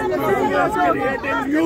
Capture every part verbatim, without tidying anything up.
creating you.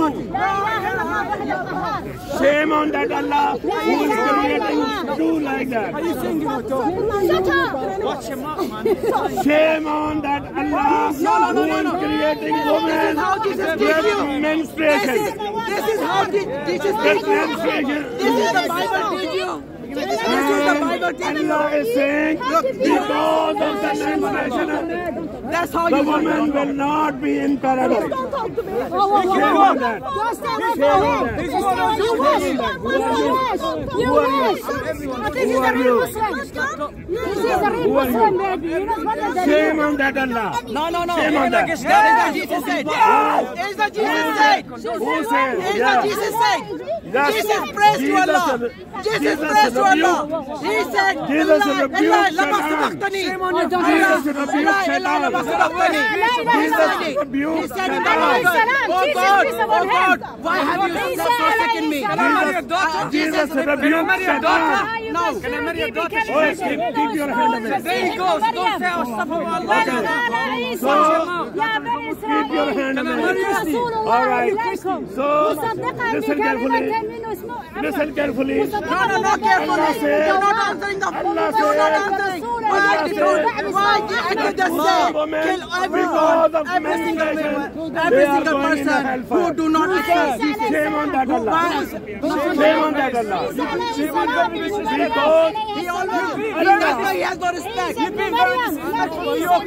Shame on that Allah who is creating you like that. Shut up! Watch your mouth, man. Shame on that Allah who is creating women with menstruation. This is how this is With menstruation. This is the Bible teach you. This is the Bible teach you. Allah is saying because of the menstruation, That's how the you woman will not be in paradise. Don't talk to me. Shame on that. Don't stay away from him. You wish. You wish. This is a real Muslim. This is a real Muslim, baby. You know what the Shame on that Allah. No, no, no. Shame on that. Is that Jesus said? Is that Jesus said? Who said? Is Yeah. that Jesus said? Yes. Jesus prays to Jesus Allah. is- Jesus Jesus prays is to Allah. He said, Jesus is Allah, rebuked Allah, lama Satan. sabaqtani. Jesus is rebuked Allah, Allah, lama Satan. sabaqtani. Jesus He rebuked said in the Satan. Bible, oh God, oh God, why have you forsaken me? Jesus rebuked Satan. No. Can I marry your daughter? Oh, keep, keep your hand away. There he goes. Don't say Astaghfirullah. So, keep your hand away. All right. So, listen carefully. Listen carefully. No, no, no, carefully. Allah said, You're not answering the phone. Allah You're not said, answering. Allah Why did you, said, why did you just say, women, kill because everyone, of every single menstruation, woman, they every are single going in the person who hellfire. do not accept. Shame on that Allah. Shame on that Allah. Because He always, that's why he has no respect. I'm,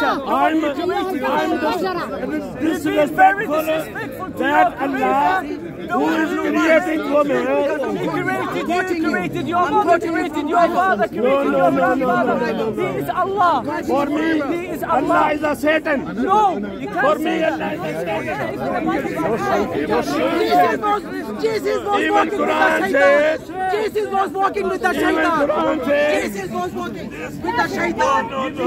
I'm disrespectful that Allah who is creating women. He created you, he created your mother, created your father, created no, your no, no, grandfather. no, no, no. He is Allah. For me, He is Allah Allah. is a Satan. No, you can't For say me, that. Allah is a Jesus was, Jesus was Even walking with the Quran shaitan. says- Jesus was walking with the Even shaitan. Quran says- Jesus was walking with the shaitan.